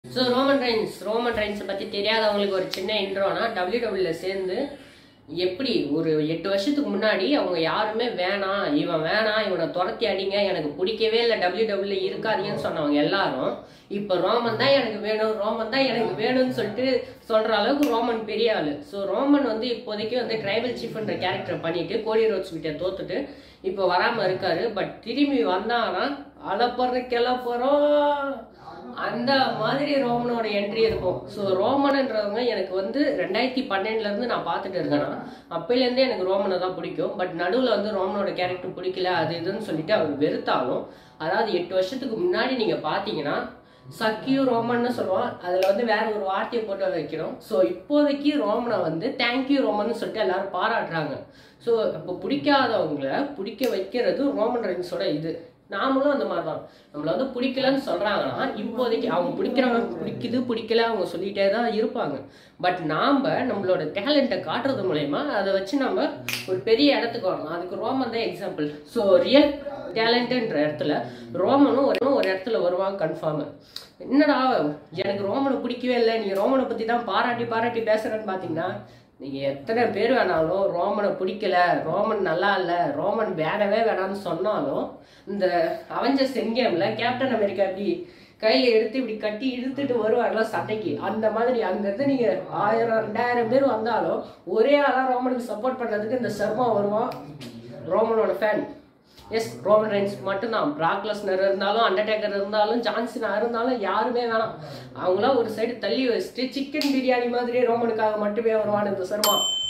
So Roman ரைன்ஸை பற்றி தெரியாதவங்களுக்கு ஒரு சின்ன இன்ட்ரோனா WWE சேர்ந்து எப்படி ஒரு 8 வருஷத்துக்கு முன்னாடி அவங்க யாருமே வேணாம் இவனை துரத்தி அடிங்க எனக்கு பிடிக்கவே இல்லை WWE இருக்காதீங்கன்னு சொன்னவங்க எல்லாரும் இப்போ ரோமன் தான் எனக்கு வேணும்னு சொல்லிட்டு சொல்கிற அளவுக்கு ரோமன் பெரிய ஆள். ஸோ ரோமன் வந்து இப்போதைக்கு வந்து ட்ரைபல் சீஃப்ன்ற கேரக்டர் பண்ணிட்டு கோடி ரோட்ஸ் கிட்ட தோத்துட்டு இப்போ வராமல் இருக்காரு. பட் திரும்பி வந்தாங்கன்னா கிளப்புறோம் அந்த மாதிரி ரோமனோட என்ட்ரி இருக்கும். ஸோ ரோமன்ன்றவங்க எனக்கு வந்து 2012 நான் பார்த்துட்டு இருக்கேன்னா அப்பையிலேருந்தே எனக்கு ரோமனை தான் பிடிக்கும். பட் நடுவில் வந்து ரோமனோட கேரக்டர் பிடிக்கல அது இதுன்னு சொல்லிட்டு அவர் வெறுத்தாலும், அதாவது 8 வருஷத்துக்கு முன்னாடி நீங்கள் பார்த்தீங்கன்னா சக்கியூ ரோமன்னு சொல்லுவோம், அதில் வந்து வேற ஒரு வார்த்தையை போட்டு வைக்கணும். ஸோ இப்போதைக்கு ரோமனை வந்து தேங்க்யூ ரோமன்னு சொல்லிட்டு எல்லாரும் பாராட்டுறாங்க. ஸோ இப்போ பிடிக்காதவங்களை பிடிக்க வைக்கிறது ரோமன் ரைன்ஸோட இது. நாமளும் அந்த மாதிரி தான், நம்மளை வந்து பிடிக்கலன்னு சொல்கிறாங்கன்னா இப்போதைக்கு அவங்க பிடிக்குது பிடிக்கல அவங்க சொல்லிகிட்டே தான் இருப்பாங்க. பட் நாம் நம்மளோட டேலண்ட்டை காட்டுறது மூலயமா அதை வச்சு நம்ம ஒரு பெரிய இடத்துக்கு வரலாம். அதுக்கு ரோமன் தான் எக்ஸாம்பிள். ஸோ ரியல் டேலண்ட்டுன்ற இடத்துல ரோமனும் ஒரு இடத்துல வருவாங்க கன்ஃபார்மு. என்னடா எனக்கு ரோமனை பிடிக்கவே இல்லை, நீ ரோமனை பற்றி தான் பாராட்டி பேசுகிறேன்னு பார்த்தீங்கன்னா, நீங்கள் எத்தனை பேர் வேணாலும் ரோமனை பிடிக்கல, ரோமன் நல்லா இல்லை, ரோமன் வேணவே வேணாம்னு சொன்னாலும், இந்த அவெஞ்சர்ஸ் என்கேம்ல கேப்டன் அமெரிக்கா இப்படி கையில் எடுத்து இப்படி கட்டி இழுத்துட்டு வருவாங்களா சட்டைக்கு, அந்த மாதிரி அங்கேருந்து நீங்கள் 1000-2000 பேர் வந்தாலும் ஒரே ஆளாக ரோமனுக்கு சப்போர்ட் பண்ணுறதுக்கு இந்த சர்மா வருவான், ரோமனோட ஃபேன். எஸ், ரோமன் ரைன்ஸ் மட்டும்தான். பிராக் லெஸ்னர் இருந்தாலும், அண்டர்டேக்கர் இருந்தாலும், ஜான்சனா இருந்தாலும் யாருமே வேணாம். அவங்களாம் ஒரு சைடு தள்ளி வச்சுட்டு சிக்கன் பிரியாணி மாதிரி ரோமனுக்காக மட்டுமே வருவான் இந்த சர்மா.